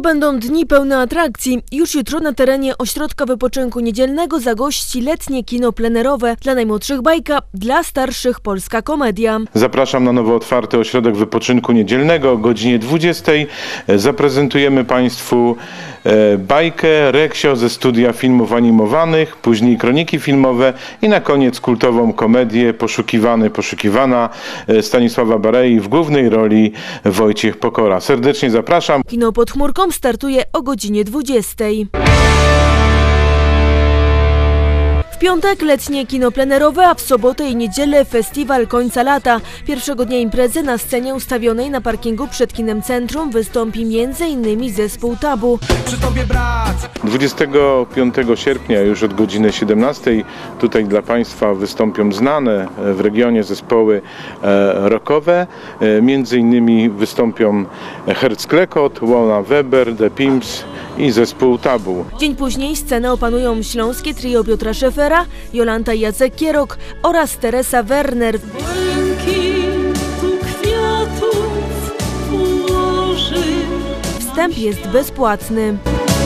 będą dni pełne atrakcji. Już jutro na terenie Ośrodka Wypoczynku Niedzielnego zagości letnie kino plenerowe. Dla najmłodszych bajka, dla starszych polska komedia. Zapraszam na nowo otwarty Ośrodek Wypoczynku Niedzielnego o godzinie 20. Zaprezentujemy Państwu bajkę Reksio ze studia filmów animowanych, później kroniki filmowe i na koniec kultową komedię Poszukiwany, poszukiwana Stanisława Barei, w głównej roli Wojciech Pokora. Serdecznie zapraszam. Kino pod chmurką startuje o godzinie 20. W piątek letnie kino plenerowe, a w sobotę i niedzielę festiwal końca lata. Pierwszego dnia imprezy na scenie ustawionej na parkingu przed Kinem Centrum wystąpi m.in. zespół Tabu. 25 sierpnia już od godziny 17 tutaj dla Państwa wystąpią znane w regionie zespoły rockowe. Między innymi wystąpią Herzklekot, Łona Weber, The Pimps i zespół Tabu. Dzień później scenę opanują śląskie trio Piotra Szefera, Jolanta i Jacek Kierok oraz Teresa Werner. Wstęp jest bezpłatny.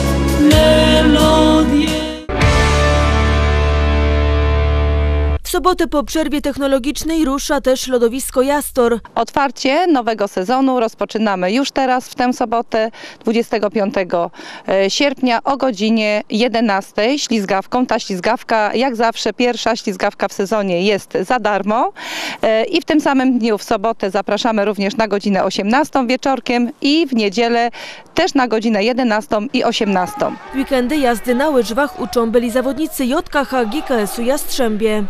W sobotę po przerwie technologicznej rusza też lodowisko Jastor. Otwarcie nowego sezonu rozpoczynamy już teraz, w tę sobotę, 25 sierpnia o godzinie 11 ślizgawką. Ta ślizgawka, jak zawsze, pierwsza ślizgawka w sezonie jest za darmo. I w tym samym dniu, w sobotę, zapraszamy również na godzinę 18 wieczorkiem i w niedzielę też na godzinę 11 i 18. W weekendy jazdy na łyżwach uczą byli zawodnicy JKH GKS-u Jastrzębie.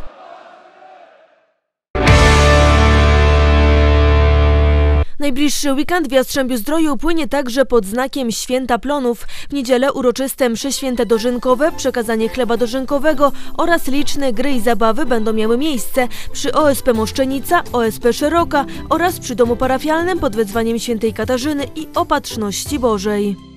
Najbliższy weekend w Jastrzębiu-Zdroju płynie także pod znakiem Święta Plonów. W niedzielę uroczyste msze święte dożynkowe, przekazanie chleba dożynkowego oraz liczne gry i zabawy będą miały miejsce przy OSP Moszczenica, OSP Szeroka oraz przy domu parafialnym pod wezwaniem świętej Katarzyny i Opatrzności Bożej.